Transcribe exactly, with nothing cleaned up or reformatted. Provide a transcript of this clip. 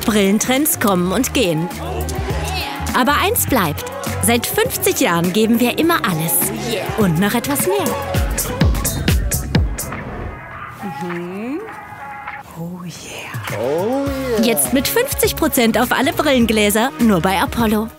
Brillentrends kommen und gehen. Aber eins bleibt. Seit fünfzig Jahren geben wir immer alles. Und noch etwas mehr. Mhm. Oh yeah. Oh yeah. Jetzt mit fünfzig Prozent auf alle Brillengläser, nur bei Apollo.